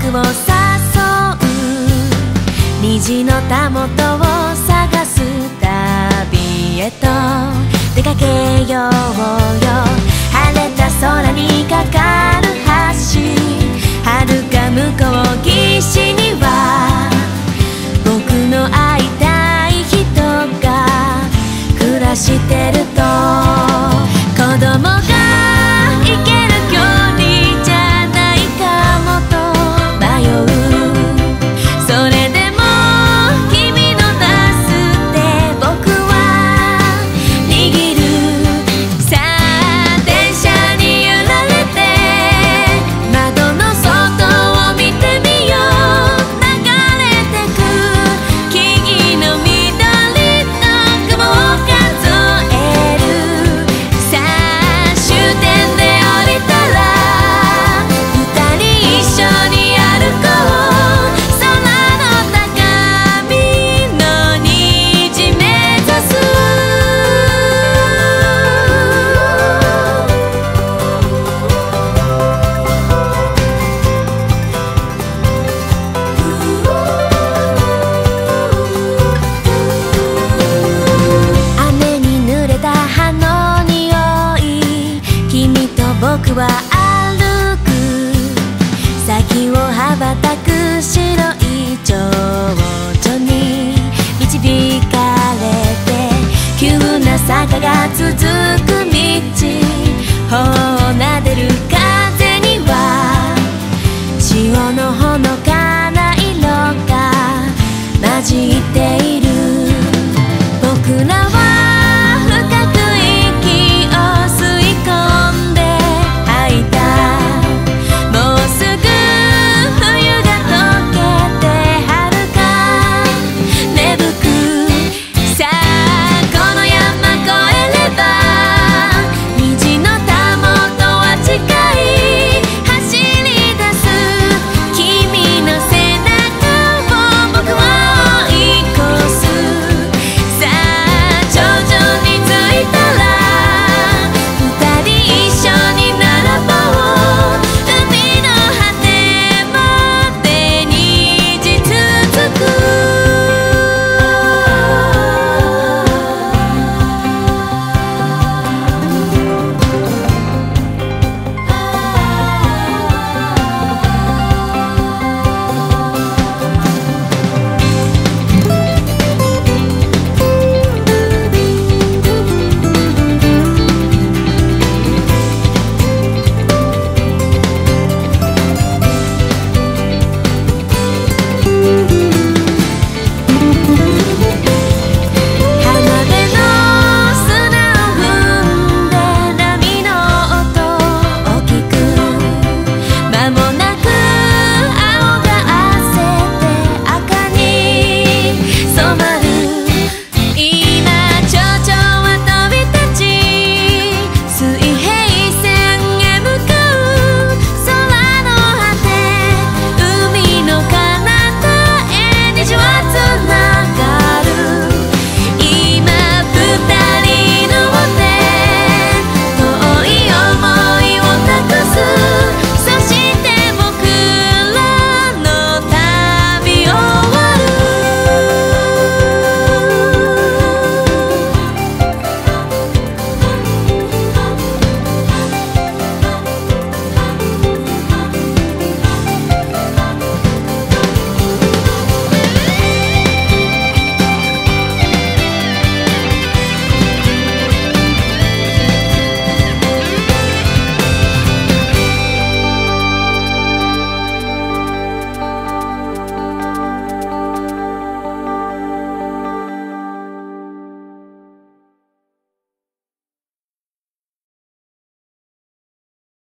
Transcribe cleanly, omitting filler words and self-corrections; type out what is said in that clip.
を誘う虹のたもとを探す旅へと出かけようよ。晴れた空にかかる橋、遥か向こう岸には僕の会いたい人が暮らしてると、子供が行ける距離じゃないかもと迷う。それでも君のバスで僕は握る。さあ電車に揺られて窓の外を見てみよう。流れてく木々の緑と雲を数える。さあ終点で降りたら二人一緒に歩こう。空の高みの虹目指す。雨に濡れた葉の匂い、君と僕は歩く。先を羽ばたく白い蝶々に導かれて、急な坂が続く道